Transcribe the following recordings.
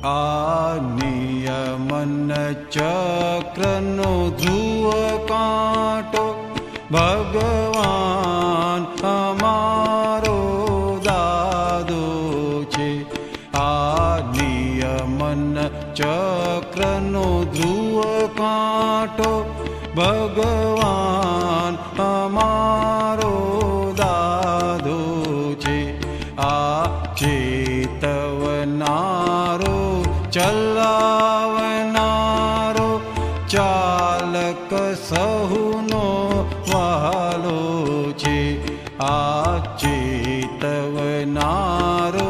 આ નિયમન ચક્રનો ધ્રુવ કાંટો ભગવાન અમારો દાદો છે. આ નિયમન ચક્રનો ધ્રુવ કાંટો ભગવાન અમારો દાદો છે. આ ચેતવનારો ચલાવનારો ચાલક સહુનો વહાલો છે. આ ચેતવનારો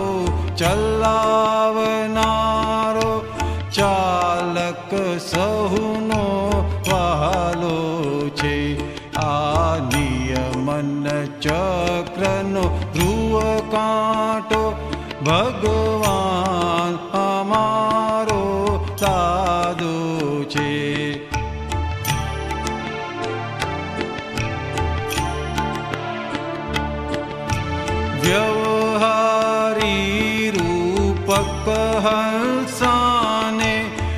ચલાવનારો ચાલક સહુનો વહાલો છે. આ નિયમન ચક્રનો ધ્રુવ કાંટો ભગવાન અમારો દાદો છે. વ્યવહારી રૂપક હંસાને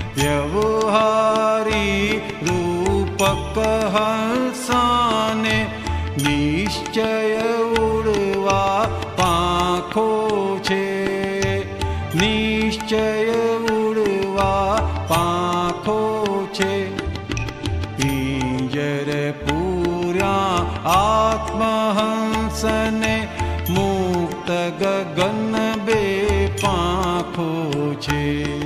વ્યવહારી રૂપક હંસાને નિશ્ચય ઉડવા પાંખો છે. નિશ્ચય ઉડવા પાંખો છે. પિંજર પૂર્યા આત્મહંસને મુક્ત ગગન બે પાંખો છે.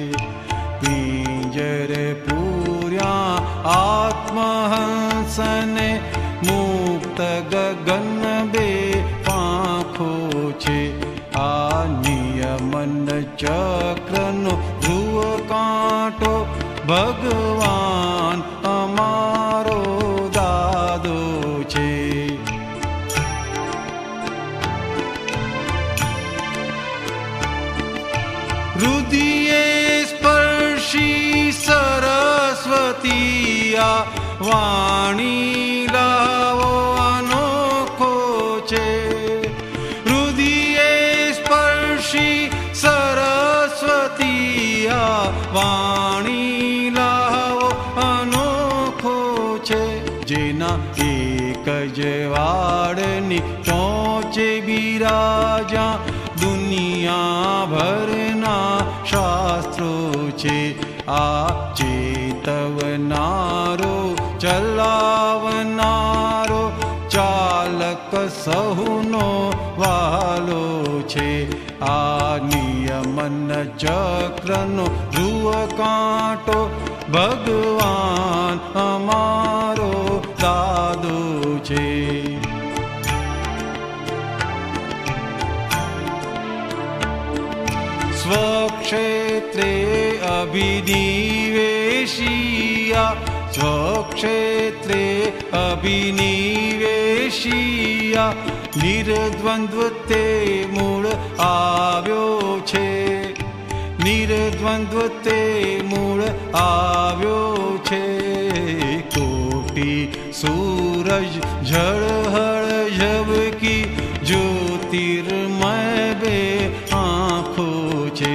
પિંજર પૂર્યા આત્મહંસને મુક્ત ગગન બે પાંખો છે. આ નિયમન ચક્રનો ધ્રુવ કાંટો ભગવાન અમારો દાદો છે. હૃદયે સ્પર્શી સરસ્વતીયા વાણી લાવો અનોખો છે. હૃદયે સ્પર્શી સરસ્વતીયા વાણી લાવો અનોખો છે. જેના એક જ વાળની ટોચે બિરાજા દુનિયા ભરના શાસ્ત્રો છે. આ ચેતવનારો ચલાવનારો ચાલક સહુનો વહાલો છે. આ નિયમન ચક્રનો ધ્રુવ કાંટો ભગવાન અમારો દાદો છે. સ્વક્ષેત્રે અભિનિવેશિયા સ્વક્ષેત્રે અભિનિવેશિયા નિર્દ્વંદ્વ તે મૂળ આવ્યો છે. નિર્દ્વંદ્વ તે મૂળ આવ્યો છે. કોટી સૂરજ ઝળહળ ઝબકી જ્યોતિર્મય બે આંખો છે.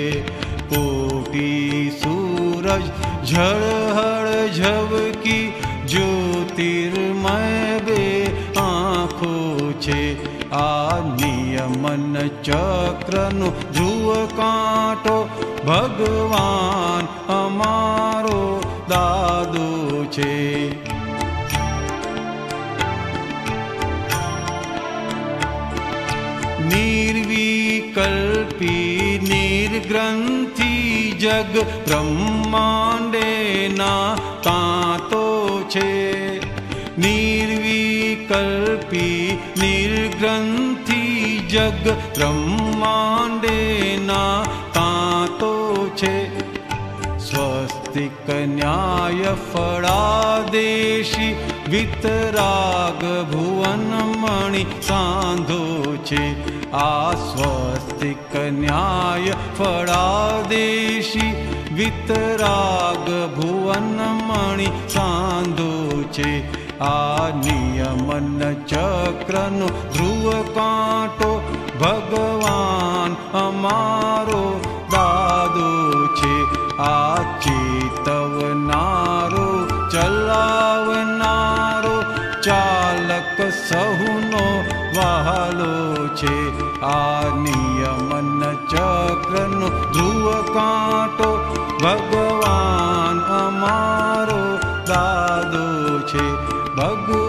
કોટી સૂરજ ઝળહળ ઝબકી જ્યોતિર્મય બે આંખો છે. આ નિયમન ચક્રનો ધ્રુવ કાંટો ભગવાન અમારો દાદો છે. નિર્વિકલ્પી નિર્ગ્રંથિ જગ બ્રહ્માંડેના તાતો છે. નિર્વિકલ્પી નિર્ગ્રંથિ જગ બ્રહ્માંડેના તાતો છે. સ્વસ્તિક ન્યાય ફળાદેશી વિતરાગ ભુવન મણિ સાંધો છે. આ સ્વસ્તિક ન્યાય ફળાદેશી વિતરાગ ભુવન મણિ સાંધો છે. આ નિયમન ચક્રનો ધ્રુવ કાંટો ભગવાન અમારો દાદો વહાલો છે. આ નિયમન ચક્રનો ધ્રુવ કાંટો ભગવાન અમારો દાદો છે. ભગવાન